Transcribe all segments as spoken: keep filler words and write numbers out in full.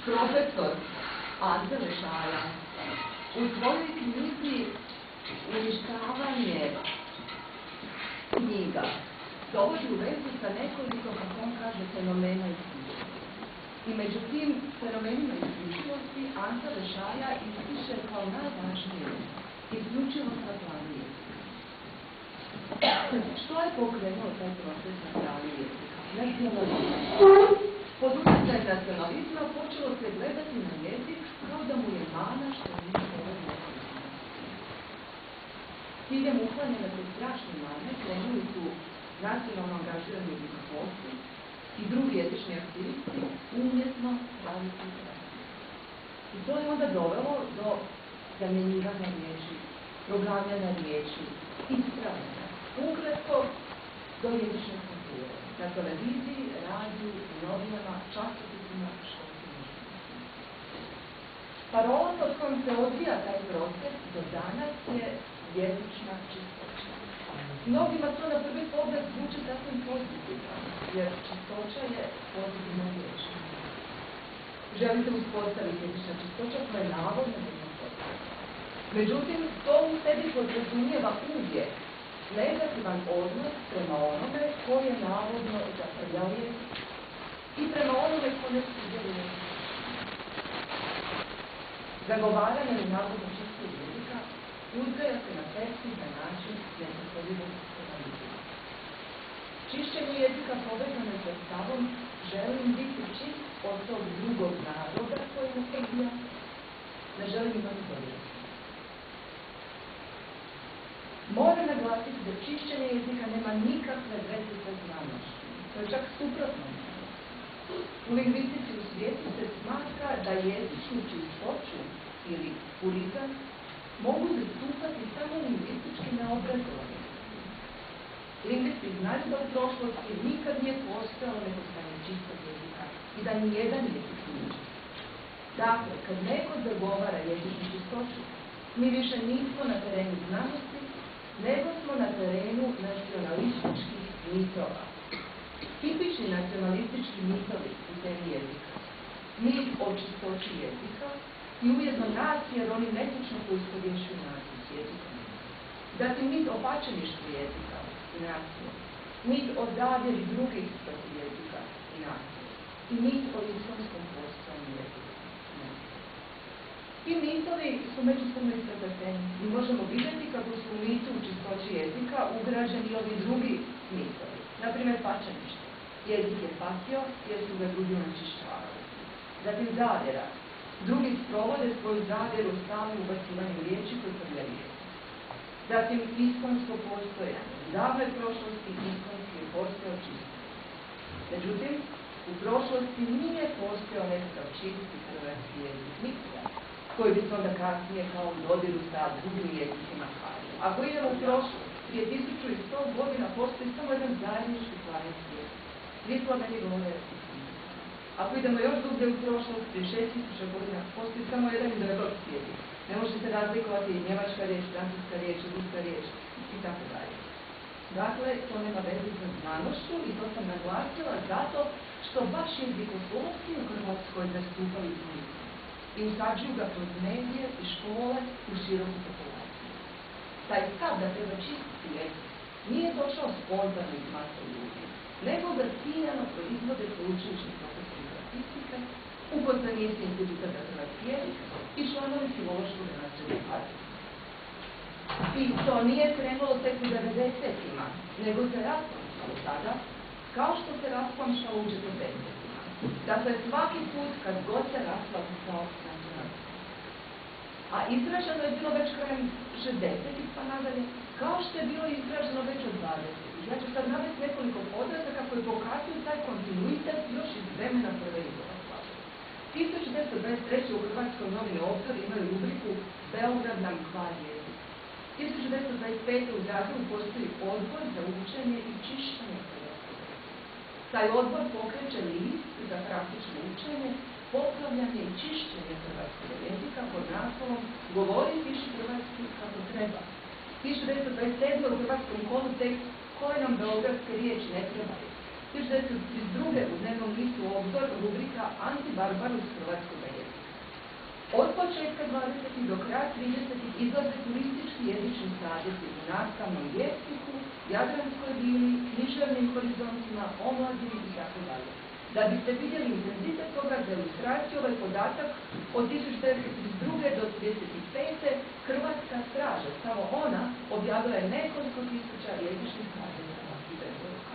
profesor Ante Lešaja u svojoj knjizi Uništavanje knjiga dovodi u vezu sa nekoliko, kako on kaže, fenomena isključivosti. I među tim fenomenima isključivosti Ante Lešaja ističe kao najvažnije isključivost na planu jezika. Što je pokrenuo taj proces na planu jezika? Nacionalizam. Pod utjecajem nacionalizma počelo se gledati na jezik kao da mu je mana što nije dovoljno. Ciljem uklanjanja te strašne mane krenuli su nacionalno angažirani jezikoslovci i drugi jezični aktivisti umjetno praviti interakciju. I to je onda dovelo do zamjenjivanja riječi, proglavljanja riječi, ispravljanja, ukratko do jezične kulture. Na televiziji, radiju, novinama, časopisima, školskim udžbenicima. Parola pod kojom se odvija taj proces do danas je jezična čistoća. Mnogima to na prvi pogled zvuči sasvim pozitivno, jer čistoća je pozitivna riječ. Želite uspostaviti jezična čistoća koja je navodno nema potreba. Međutim, to u sebi podrazumijeva uvijek negativan odnos prema onome koji je navodno zaprljavije i prema onome koji ne sudjeluje. Zagovaranje navodno čistog jezika uzgaja se na perfidan način nezapoljivog analizma. Čišćenje jezika povezano je sa stavom želim biti čist od tog drugog naroda koji mu odbija, ne želim imati dodirati. Moram naglasiti da čišćenje jezika nema nikakve veze sa znanošću. To je čak suprotno. U lingvistici u svijetu se smatra da jezičnu čistoću ili purizam mogu zastupati samo lingvistički neobrazovani. Lingvisti znaju da u prošlosti nikad nije postojalo nepostojanje čistog jezika i da nijedan jezik nije čist. Dakle, kad neko zagovara jezičnu čistoću, mi više nismo na terenu znanosti, nego smo na terenu nacionalističkih mitova. Tipični nacionalistički mitovi u temi jezika. Mit o čistoći jezika i ujedno nacije, jer oni netočno poistovjećuju naciju s jezikom. Zatim mit o pačeništvu jezika i nacije. Mit o zavjeri drugih protiv jezika i nacije. I mit o islamskom postojanju jezika. Ti mitovi su međusobno isprepleteni. Mi možemo vidjeti kako su u mitu u čistoći jezika ugrađeni ovi drugi mitovi. Naprimjer, pačeništvo. Jezik je patio jer su ga drugi onečišćavali. Zatim zavjera. Drugi sprovode svoju zavjeru stalnim ubacivanjem riječi koje prljavije. Zatim iskonsko postojanje. U davnoj prošlosti iskonski je postojao čisto. Međutim, u prošlosti nije postojao nekakav čisti hrvatski jezik nikada, koji bi se onda kasnije kao u dodiru sa drugim jezicima hvalio. Ako idemo u prošlost, prije tisuću i sto godina postoji samo jedan zajednički planinski jezik. Svi Slaveni govore istinski. Ako idemo još dublje u prošlost, prije šest tisuća godina postoji samo jedan indoeuropski jezik. Ne može se razlikovati njemačka riječ, francuska riječ, ruska riječ i tako dalje. Dakle, to nema veze sa znanošću i to sam naglasila zato što baš jezikoslovci u Hrvatskoj zastupaju znanje i usađuju ga kroz medije i škole u široku populaciju. Taj stav da treba čistiti jezik nije došao spontano iz masa ljudi, nego ga ciljano proizvode sveučilišni profesori statistike, uposlenici Instituta za hrvatski jezik i članovi filološkog nacionalnog parka. I to nije krenulo tek u devedesetima, nego se rasplamšalo tada, kao što se rasplamšalo u četrdesetima. Dakle, svaki put kad god se rasplamšao nacionalizam. A izraženo je bilo već krajem šezdesetih pa nadalje, kao što je bilo izraženo već od dvadesetih. Ja ću sad navesti nekoliko podataka koji pokazuju taj kontinuitet još iz vremena prve Jugoslavije. tisuću devetsto dvadeset treće. u Hrvatskoj novini Obzor imaju rubriku Beograd nam kvari jezik. tisuću devetsto dvadeset pete. u Zagrebu postoji odbor za učenje i čišćenje hrvatskog jezika. Taj odbor pokreće list za praktično učenje, popravljanje i čišćenje hrvatskog jezika pod naslovom Govori i piši hrvatski kako treba. tisuću devetsto dvadeset sedme. u Hrvatskom kolu tekst Koje nam beogradske riječi ne trebaju. tisuću devetsto trideset druge. u dnevnom listu Obzor rubrika Antibarbarus hrvatskoga jezika. Od početka dvadesetih do kraja tridesetih izlaze turistički jezični savjeti u nastavnom jeziku, jadranskoj bili, književnim horizontima, omladini itd. Da biste vidjeli intenzitet toga, za ilustraciju ovaj podatak od tisuću devetsto trideset druge. do trideset pete. Hrvatska straža, samo ona, objavila je nekoliko tisuća jezičnih savjeta i preporuka.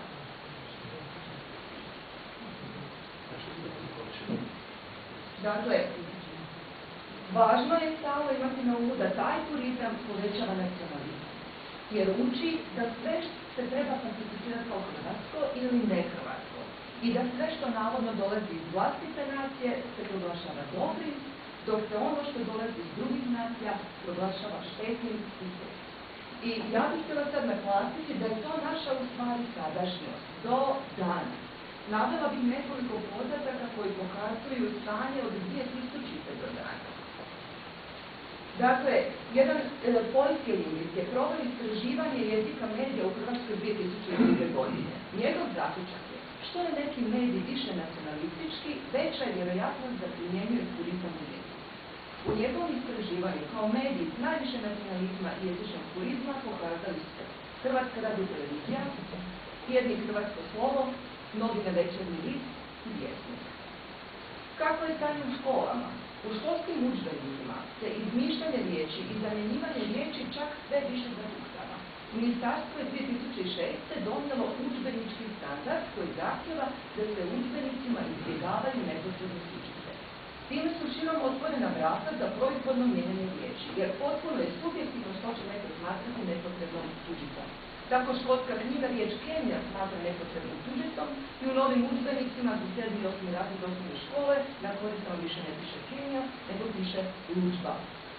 Dakle, važno je stalno imati na umu da taj turizam povećava nacionalizam, jer uči da sve se treba klasificirati kao hrvatsko ili nehrvatsko i da sve što navodno dolazi iz vlastite nacije se proglašava dobrim, dok se ono što dolazi iz drugih nacija proglašava štetnim i zlim. I ja bih htjela sad naglasiti da je to naša u stvari sadašnjost do danas. Navela bih nekoliko podataka koji pokazuju stanje od dvije tisućite. do danas. Dakle, jedan e, poljski lingvist je proveo istraživanje jezika medija u Hrvatskoj dvije tisuće druge. godine. Njegov zaključak je, što je neki medij više nacionalistički, veća je vjerojatnost da primjenjuje turizam u jeziku. U njegovom istraživanju kao medij s najviše nacionalizma i jezičnog turizma pokazali se Hrvatska radiotelevizija, tjednik Hrvatsko slovo, novine Večernji list i Vjesnik. Kako je stanje u školama? U školskim udžbenicima se izmišljanje riječi i zamjenjivanje riječi čak sve više zapuštava. Ministarstvo je dvije tisuće šeste. donijelo udžbenički standard koji zahtjeva da se u udžbenicima izbjegavaju nepotrebne tuđice. Time su širom otvorena vrata za proizvodno mijenjanje riječi, jer potpuno je subjektivno što će neko smatrati nepotrebnom tuđicom. Tako školska knjiga riječ kemija smatra nepotrebnom tuđicom i u novim udžbenicima za sedmi i osmi razred osnovne škole na koristom više ne piše kemija, nego piše lučba.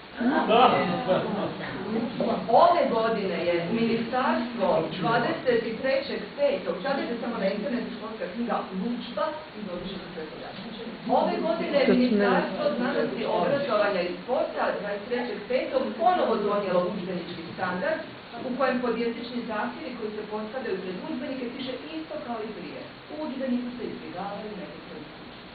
Ove godine je ministarstvo dvadeset trećeg petog Sadite samo na internetu školska knjiga lučba i dobiše za sve podače. Ove godine je ministarstvo znanosti, obrazovanja i sporta dvadeset trećeg petog ponovo donijelo udžbenički standard u kojem podjezični zahtjevi koji se postavljaju pred udžbenike piše isto kao i prije. U udžbeniku se izbjegavaju nepotrebne tuđice.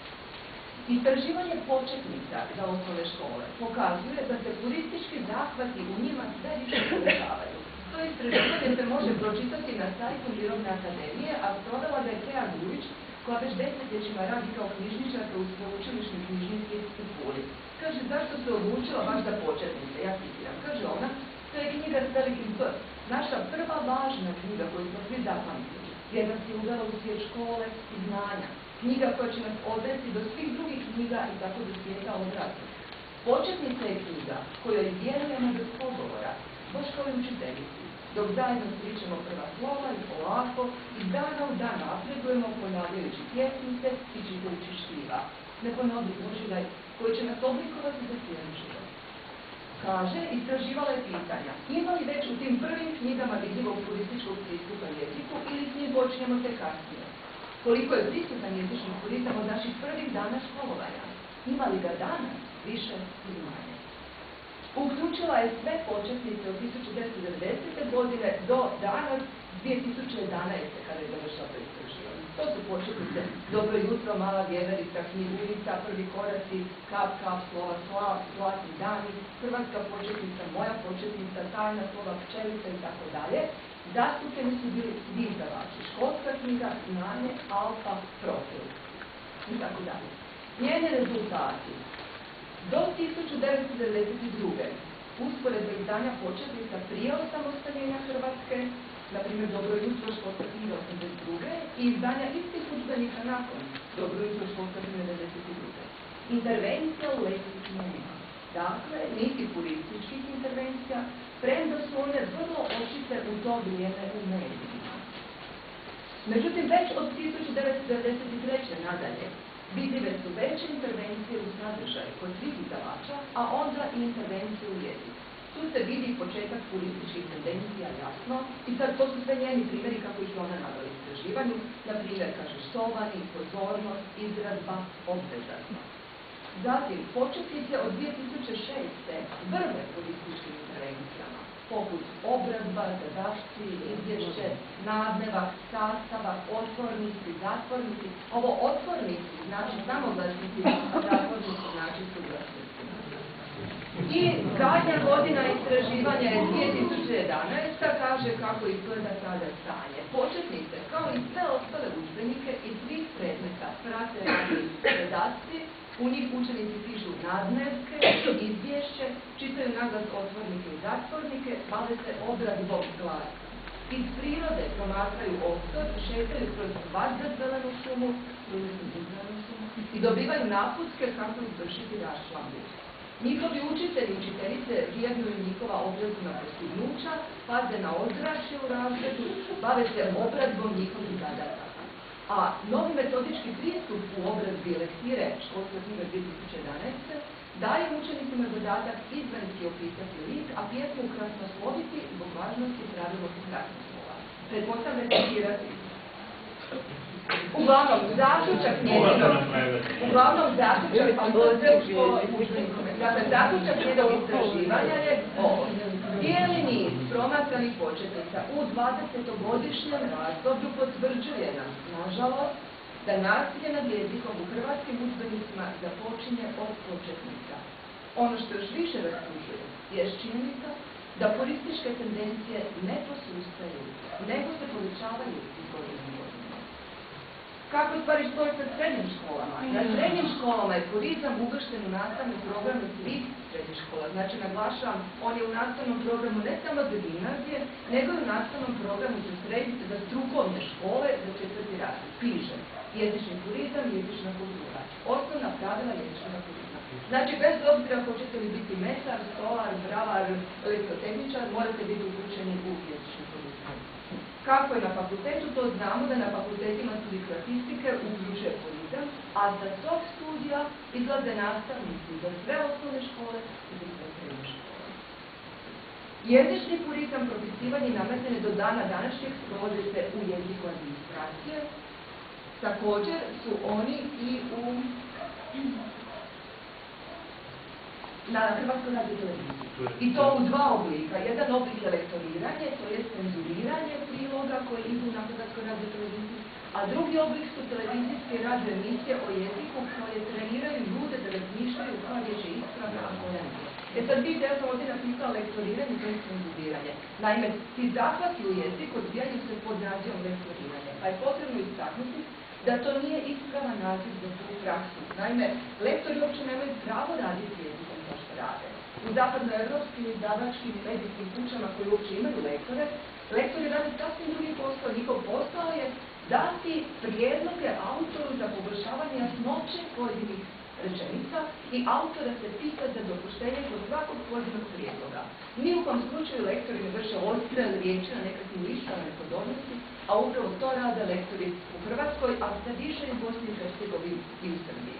Istraživanje početnica za osnovne škole pokazuje da se turistički zahvati u njima sve više povećavaju. To istraživanje se može pročitati na sajtu Mirovne akademije, a sprovela ga je Teja Gulić, koja već desetljećima radi kao knjižničarka u sveučilišnoj knjižnici u Puli. Kaže, zašto se odlučila baš za početnice? Ja citiram. Kaže ona, to je knjiga s velikim P. Naša prva važna knjiga koju smo svi zapamtili, jer nas je uvela u svijet škole i znanja. Knjiga koja će nas odvesti do svih drugih knjiga i tako do svijeta odraslih. Početnica je knjiga kojoj vjerujemo bez pogovora, baš kao i učiteljici, dok zajedno pričamo prva slova i polako iz dana u dan napredujemo ponavljajući pjesmice i čitajući štiva. Neko novi uživaj koji će nas oblikovati za cijeli život. Kaže, istraživala je pitanja, ima li već u tim prvim knjigama vidljivog turističkog pristupa jeziku ili s njim počinjemo te kasnije? Koliko je prisutan jezični turizam od naših prvih dana školovanja? Ima li ga danas više ili manje? Uključila je sve početnice od tisuću devetsto devedesete. godine do danas dvije tisuće jedanaeste. kada je završila to istraživanje. To su početnice Dobro jutro, Mala vjeverica, Knjigunica, Prvi koraci, Kap, kap, slova, slav, Zlatni dani, Hrvatska početnica, Moja početnica, Tajna slova, Pčelica i tako dalje. Zastupljeni su bili svi izdavači. Školska knjiga, Znanje, Alfa, Profil i tako dalje. Njeni rezultati. Do tisuću devetsto devedeset druge. usporedbe izdanja početnica prije osamostaljenja Hrvatske, na primjer Dobro jutro, školska knjiga osamdeset druge. i izdanja istih udžbenika nakon Dobro jutro, školska knjiga devedeset druge. Intervencija u leksik nema. Dakle, niti turističkih intervencija, premda su one vrlo očite u to vrijeme u medijima. Međutim, već od tisuću devetsto devedeset treće. nadalje, vidljive su veće intervencije u sadržaju kod svih izdavača, a onda i intervencije u jeziku. Tu se vidi početak turističkih tendencija jasno, i sad to su sve njeni primjeri kako ih je ona navela u istraživanju, na primjer, kaže štovani, pozornost, izrazba, obvezatno. Zatim, početnice od dvije tisuće šeste. vrve turističkim intervencijama. poput obradba, zadašci, izvješće, nadnevak, sastavak, otvornici, zatvornici. Ovo otvornici znači samoglasnici, a zatvornici znači suglasnici. I zadnja godina istraživanja je dvije tisuće jedanaesta. kaže kako izgleda sada stanje. Početnice, kao i sve ostale udžbenike i svih predmeta, prate radi redakci, u njih učenici pišu nadnevke, izvješće, čitaju naglas otvornike i zatvornike, bave se obradbom glasa. Iz prirode promatraju ostor, šetaju kroz kvadrat zelenu šumu, i dobivaju naputke kako izvršiti raščlambu. Njihovi učitelji i učiteljice vrednuju njihova obrazovna postignuća, paze na ozračje u razredu, bave se obradbom njihovih zadataka. A novi metodički pristup u obrazbi lektire školske knjige dvije tisuće jedanaeste. daje učenicima zadatak izvanjski opisati lik, a pjesmu krasnosloviti zbog važnosti pravilnosti krasnoslova. Pretpostavljam citirati. Uglavnom, zaključak njegovog, uglavnom, zaključak, dakle, zaključak njegovog istraživanja je ovo. Cijeli niz promatranih početnica u dvadesetogodišnjem razdoblju potvrđuje nam, nažalost, da nasilje nad jezikom u hrvatskim udžbenicima započinje od početnica. Ono što još više rastužuje je činjenica da purističke tendencije ne posustaju, nego se povećavaju iz godine u godinu. Kako stvari stoji sa srednjim školama? Na srednjim školama je purizam uvršten u nastavni program svih srednjih škola. Znači, naglašavam, on je u nastavnom programu ne samo za gimnazije, nego i u nastavnom programu za, srednje, za strukovne škole za četvrti razred. Piše jezični purizam, jezična kultura. Osnovna pravila jezičnog purizma. Znači, bez obzira hoćete li biti mesar, stolar, bravar, elektrotehničar, morate biti uključeni u jezični purizam. Kako je na fakultetu, to znamo da na fakultetima studij kroatistike uključuje purizam, a za soft studija izlaze nastavnici za sve osnovne škole i za sve srednje škole. Jezični purizam, propisivanje i nametanje do dana današnjeg sprovode se u jeziku administracije. Također su oni i u na Hrvatskoj radioteleviziji. I to u dva oblika. Jedan oblik je lektoriranje, to je cenzuriranje priloga koji idu na Hrvatskoj radioteleviziji, a drugi oblik su televizijske radio emisije o jeziku koje treniraju ljude da razmišljaju koja riječ je ispravna, a koja nije. E sad vidite, ja sam ovdje napisala lektoriranje, to je cenzuriranje. Naime, ti zahvati u jeziku odvijaju se pod nazivom lektoriranje, pa je potrebno istaknuti da to nije ispravan naziv za tu praksu. Naime, lektori uopće nemaju pravo raditi jezikom to što rade. U zapadnoevropskim izdavačkim medijskim kućama koji uopće imaju lektore, lektori rade sasvim drugi posao. Njihov posao je dati prijedloge autoru za poboljšavanje jasnoće pojedinih rečenica i autora se pita za dopuštenje kod svakog pojedinog prijedloga. Ni u kom slučaju lektori ne vrše odstrel riječi na nekakvim listama nepodobnosti, a upravo to rade lektori u Hrvatskoj, a sve više i u Bosni i Hercegovini i u Srbiji.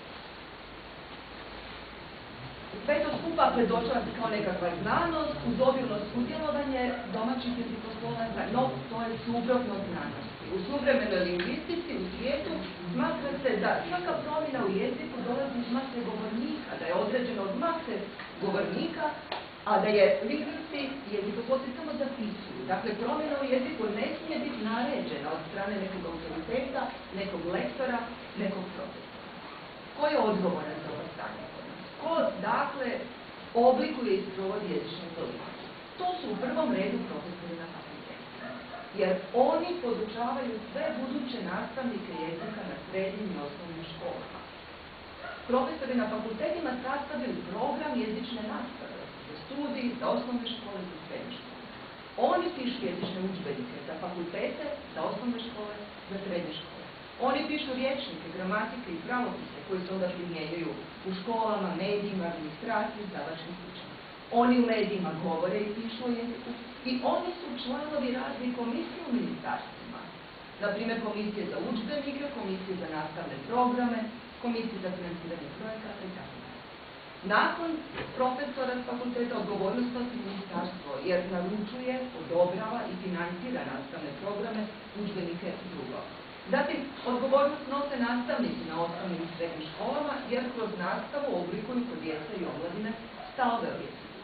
Sve to skupa predočava se kao nekakva znanost, uz obilno sudjelovanje domaćih jezikoslovaca, no to je suprotno znanosti. U suvremenoj lingvistici u svijetu smatra se da svaka promjena u jeziku dolazi iz mase govornika, da je određena od mase govornika, a da je lingvisti i jezikoslovci samo zapisuju. Dakle, promjena u jeziku ne smije biti naređena od strane nekog autoriteta, nekog lektora, nekog profesora. Ko je odgovoran za ovo stanje? Ko, dakle, oblikuje i sprovodi jezičnu politiku? To su u prvom redu profesori na fakultetima, jer oni podučavaju sve buduće nastavnike jezika na srednjim i osnovnim školama. Profesori na fakultetima sastavljaju program jezične nastave za studij, za osnovne škole i za srednje škole. Oni pišu jezične udžbenike za fakultete, za osnovne škole, za srednje škole. Oni pišu rječnike, gramatike i pravopise koji se onda primjenjuju u školama, medijima, administraciji, izdavačkim kućama. Oni u medijima govore i pišu o jeziku i oni su članovi raznih komisija u ministarstvima. Naprimjer, komisije za udžbenike, komisije za nastavne programe, komisije za financiranje projekata i tako dalje. Nakon profesora s fakulteta odgovornost nosi ministarstvo, jer naručuje, odobrava i financira nastavne programe, udžbenike i drugo. Zatim, odgovornost nose nastavnici na osnovnim i srednjim školama, jer kroz nastavu oblikuju kod djece i omladine stavove o jeziku.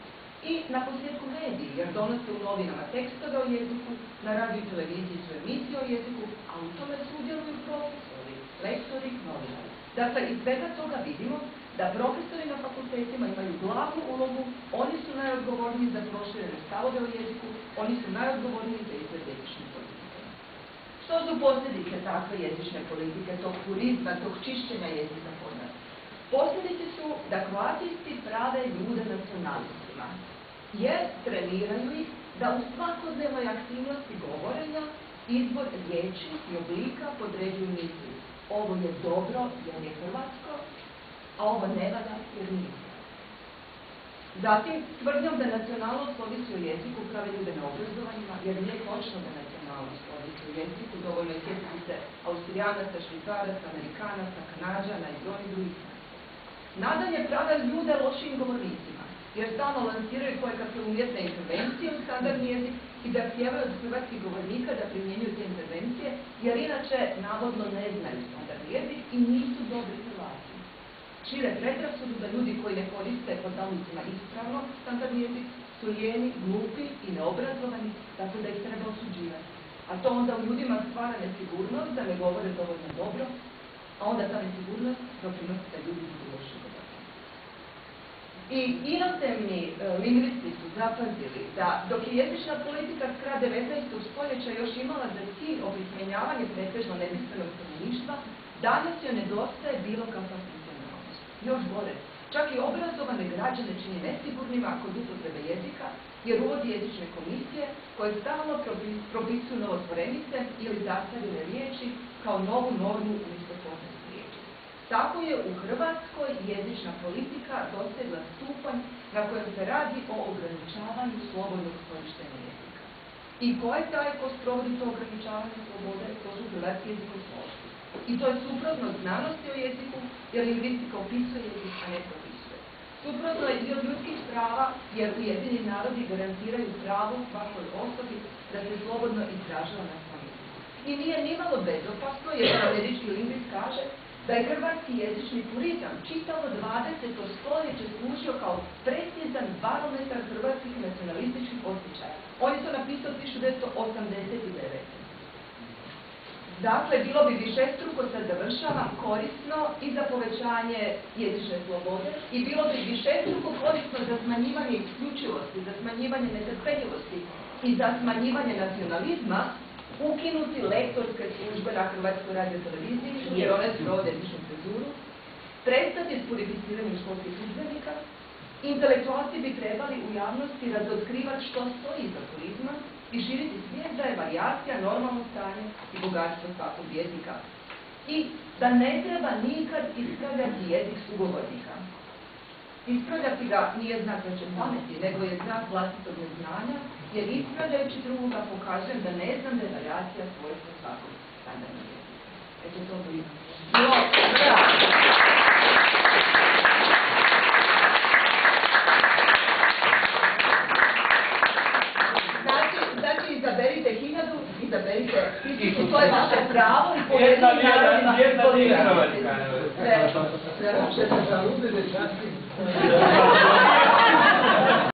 I na posljedku mediji, jer donose u novinama tekstove o jeziku, na radiju i televiziji su emisije o jeziku, a u tome sudjeluju profesori, lektori, novinari. Dakle, iz svega toga vidimo da profesori na fakultetima imaju glavnu ulogu, oni su najodgovorniji za proširene stavove o jeziku, oni su najodgovorniji za izgled jezične politike. Što su posljedice takve jezične politike, tog turizma, tog čišćenja jezika kod nas? Posljedice su da kroatisti prave ljude nacionalistima, jer treniraju ih da u svakodnevnoj aktivnosti govorenja izbor riječi i oblika podređuju misli. Ovo je dobro jer je hrvatsko, a ovo ne valja jer nije. Zatim, tvrdnjom da nacionalnost ovisi o jeziku prave ljude na obrazovanjima, jer nije točno da nacionalnost ovisi o jeziku, dovoljno je sjetiti se Austrijanaca, Švicaraca, Amerikanaca, Kanađana i brojnih drugih. Nadalje prave ljude lošim govornicima, jer stalno lansiraju kojekakve umjetne intervencije u standardni jezik i da zahtijevaju od hrvatskih govornika da primjenjuju te intervencije, jer inače navodno ne znaju standardni jezik i nisu dobri Hrvati. Šire predrasudu da ljudi koji ne koriste pod navodnicima ispravno standardni jezik su lijeni, glupi i neobrazovani, tako da ih treba osuđivati. A to onda u ljudima stvara nesigurnost da ne govore dovoljno dobro, a onda ta nesigurnost doprinosi da ljudi budu loši govorni. I inozemni e, lingvisti su zapazili da dok je jezična politika s kraja devetnaestog stoljeća još imala za cilj opismenjavanje pretežno nepismenog stanovništva, danas joj nedostaje bilo kakva funkcionalnost. Još gore, čak i obrazovane građane čini nesigurnima kod upotrebe jezika, jer uvodi jezične komisije koje stalno propisuju novotvorenice ili zastarjele riječi kao novu normu umjesto poznatih riječi. Tako je u Hrvatskoj jezična politika dosegla stupanj na kojem se radi o ograničavanju slobodnog korištenja jezika. I ko je taj ko sprovodi to ograničavanje slobode? To su hrvatski jezikoslovi. I to je suprotno znanosti o jeziku, jer lingvistika opisuje jezik, a ne propisuje. Suprotno je dio ljudskih prava, jer Ujedinjeni narodi garantiraju pravo svakoj osobi da se slobodno izražava na svom jeziku. I nije nimalo bezopasno, jer američki lingvist kaže da je hrvatski jezični turizam čitavo dvadeseto stoljeće služio kao precizan barometar hrvatskih nacionalističkih osjećaja. Oni su napisali tisuću devetsto osamdeset devete. Dakle, bilo bi višestruko, sad završavam, korisno i za povećanje jezične slobode i bilo bi višestruko korisno za smanjivanje isključivosti, za smanjivanje netrpeljivosti i za smanjivanje nacionalizma ukinuti lektorske službe na Hrvatskoj radioteleviziji, jer one sprovode jezičnu cenzuru, prestati s purificiranjem školskih udžbenika, intelektualci bi trebali u javnosti razotkrivati što stoji iza turizma i širiti svijest da je varijacija normalno stanje i bogatstvo svakog jezika. I da ne treba nikad ispravljati jezik sugovornika. Ispravljati ga nije znak veće pameti, nego je znak vlastitog neznanja, jer ispravljajući drugoga pokažem da ne znam da je varijacija svojstva svakog standardnog jezika. Eto to bi bilo bravo. Izaberite hiljadu, izaberite tisuću, to je vaše pravo i povedite narodima i politikama. Sve, sve vaše.